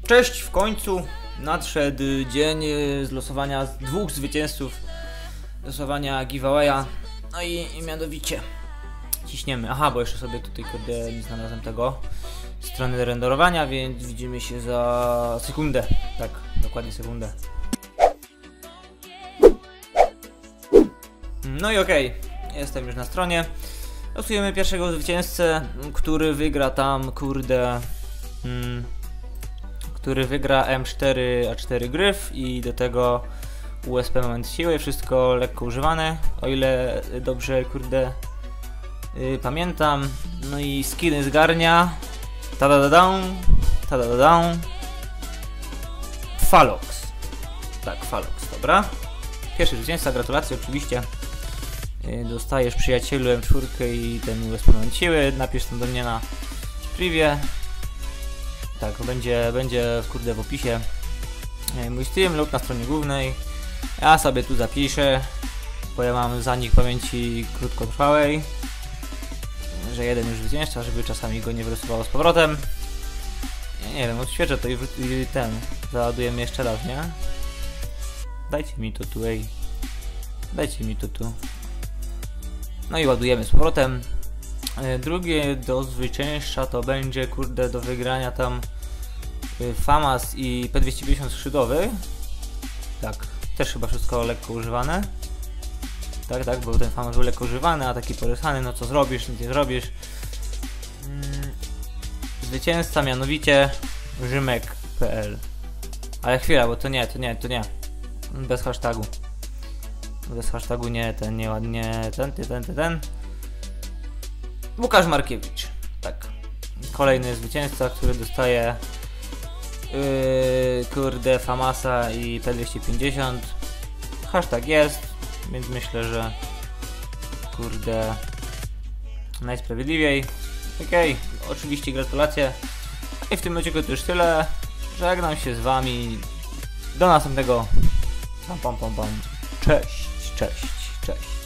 Cześć, w końcu nadszedł dzień z losowania dwóch zwycięzców losowania giveawaya. No i mianowicie ciśniemy. Aha, bo jeszcze sobie tutaj kurde nie znalazłem tego strony renderowania, więc widzimy się za sekundę. Tak, dokładnie sekundę. No i okej, jestem już na stronie. Losujemy pierwszego zwycięzcę, który wygra tam kurde który wygra M4A4 gryf i do tego USP moment siły, wszystko lekko używane, o ile dobrze kurde pamiętam. No i skiny zgarnia tadadadam Falox. Tak, Falox, dobra. Pierwszy zwycięzca, gratulacje oczywiście. Dostajesz przyjacielu M4 i ten USP moment siły, napisz tam do mnie na privie. Tak, będzie kurde w opisie mój Steam lub na stronie głównej. Ja sobie tu zapiszę, bo ja mam zanik pamięci krótkotrwałej, że jeden już zwycięża, żeby czasami go nie wylosowało z powrotem. Ja nie wiem, odświeżę to i ten załadujemy jeszcze raz, nie? Dajcie mi to tu, ej. Dajcie mi to tu. No i ładujemy z powrotem. Drugie do zwyciężca to będzie kurde do wygrania tam FAMAS i P250 skrzydłowy. Tak, też chyba wszystko lekko używane. Tak, bo ten FAMAS był lekko używany, a taki porysany, no co zrobisz, nic nie zrobisz. Zwycięzca mianowicie Rzymek.pl. Ale chwila, bo to nie. Bez hashtagu. Bez hashtagu nie, ten. Łukasz Markiewicz. Tak. Kolejny zwycięzca, który dostaje kurde FAMASa i P250. Hashtag jest, więc myślę, że kurde najsprawiedliwiej. Okej, oczywiście gratulacje. I w tym odcinku to już tyle. Żegnam się z wami. Do następnego. Pam. Cześć.